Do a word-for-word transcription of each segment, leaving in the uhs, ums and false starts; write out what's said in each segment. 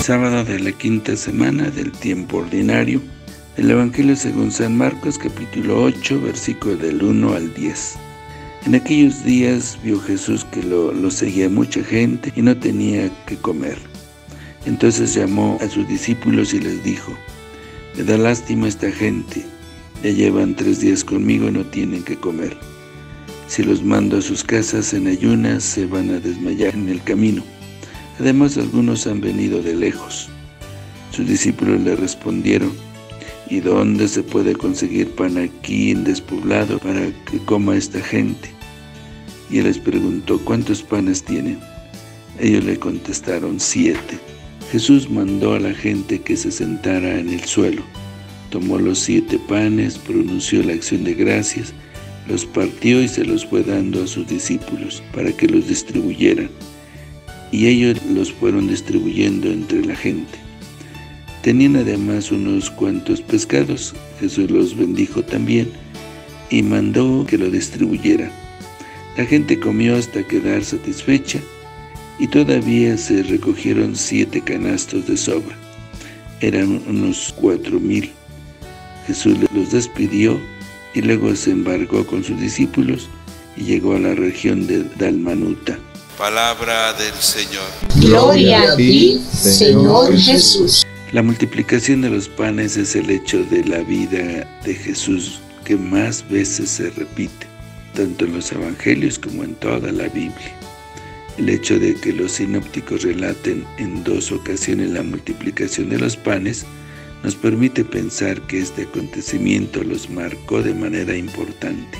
Sábado de la quinta semana del tiempo ordinario, del Evangelio según San Marcos, capítulo ocho, versículo del uno al diez. En aquellos días vio Jesús que lo, lo seguía mucha gente y no tenía que comer. Entonces llamó a sus discípulos y les dijo: me da lástima esta gente, ya llevan tres días conmigo y no tienen que comer. Si los mando a sus casas en ayunas, se van a desmayar en el camino. Además, algunos han venido de lejos. Sus discípulos le respondieron: ¿y dónde se puede conseguir pan aquí en despoblado para que coma esta gente? Y él les preguntó: ¿cuántos panes tienen? Ellos le contestaron: siete. Jesús mandó a la gente que se sentara en el suelo. Tomó los siete panes, pronunció la acción de gracias, los partió y se los fue dando a sus discípulos para que los distribuyeran. Y ellos los fueron distribuyendo entre la gente. Tenían además unos cuantos pescados. Jesús los bendijo también y mandó que lo distribuyeran. La gente comió hasta quedar satisfecha y todavía se recogieron siete canastos de sobra. Eran unos cuatro mil. Jesús los despidió y luego se embarcó con sus discípulos y llegó a la región de Dalmanuta. Palabra del Señor. Gloria a ti, Señor Jesús. La multiplicación de los panes es el hecho de la vida de Jesús que más veces se repite, tanto en los evangelios como en toda la Biblia. El hecho de que los sinópticos relaten en dos ocasiones la multiplicación de los panes nos permite pensar que este acontecimiento los marcó de manera importante.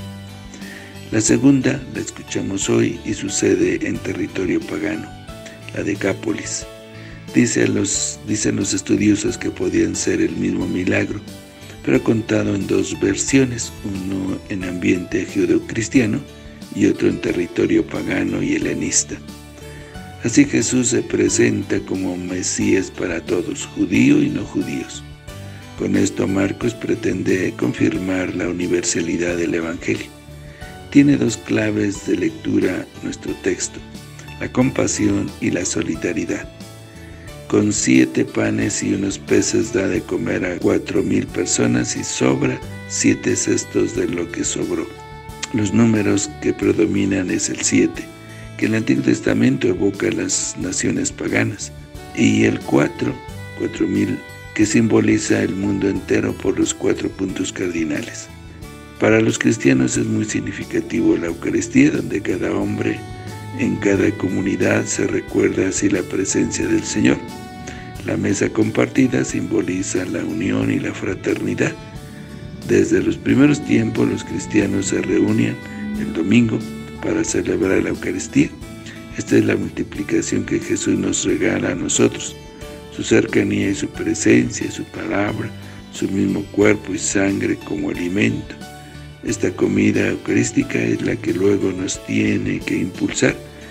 La segunda la escuchamos hoy y sucede en territorio pagano, la Decápolis. Dice a los, dicen los estudiosos que podían ser el mismo milagro, pero contado en dos versiones, uno en ambiente judeocristiano y otro en territorio pagano y helenista. Así Jesús se presenta como Mesías para todos, judíos y no judíos. Con esto Marcos pretende confirmar la universalidad del Evangelio. Tiene dos claves de lectura nuestro texto: la compasión y la solidaridad. Con siete panes y unos peces da de comer a cuatro mil personas y sobra siete cestos de lo que sobró. Los números que predominan es el siete, que en el Antiguo Testamento evoca las naciones paganas, y el cuatro, cuatro mil, que simboliza el mundo entero por los cuatro puntos cardinales. Para los cristianos es muy significativo la Eucaristía, donde cada hombre en cada comunidad se recuerda así la presencia del Señor. La mesa compartida simboliza la unión y la fraternidad. Desde los primeros tiempos los cristianos se reunían el domingo para celebrar la Eucaristía. Esta es la multiplicación que Jesús nos regala a nosotros: su cercanía y su presencia, su palabra, su mismo cuerpo y sangre como alimento. Esta comida eucarística es la que luego nos tiene que impulsar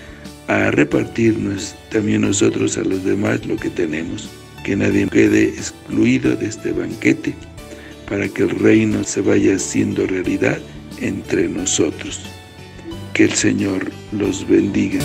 a repartirnos también nosotros a los demás lo que tenemos, que nadie quede excluido de este banquete, para que el reino se vaya haciendo realidad entre nosotros. Que el Señor los bendiga.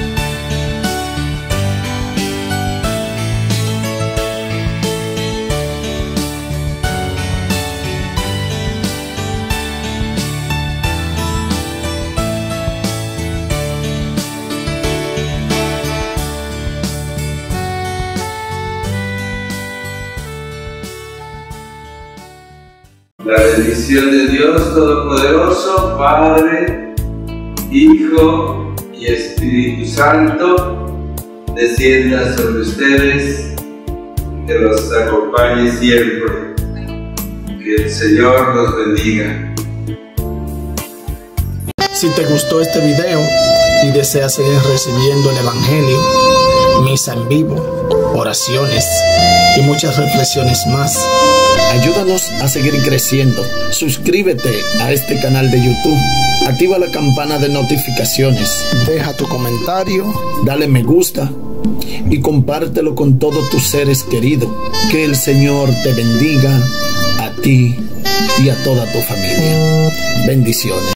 La bendición de Dios Todopoderoso, Padre, Hijo y Espíritu Santo, descienda sobre ustedes, que los acompañe siempre. Que el Señor los bendiga. Si te gustó este video y deseas seguir recibiendo el Evangelio, misa en vivo, oraciones y muchas reflexiones más, ayúdanos a seguir creciendo. Suscríbete a este canal de YouTube, activa la campana de notificaciones, deja tu comentario, dale me gusta y compártelo con todos tus seres queridos. Que el Señor te bendiga a ti y a toda tu familia. Bendiciones.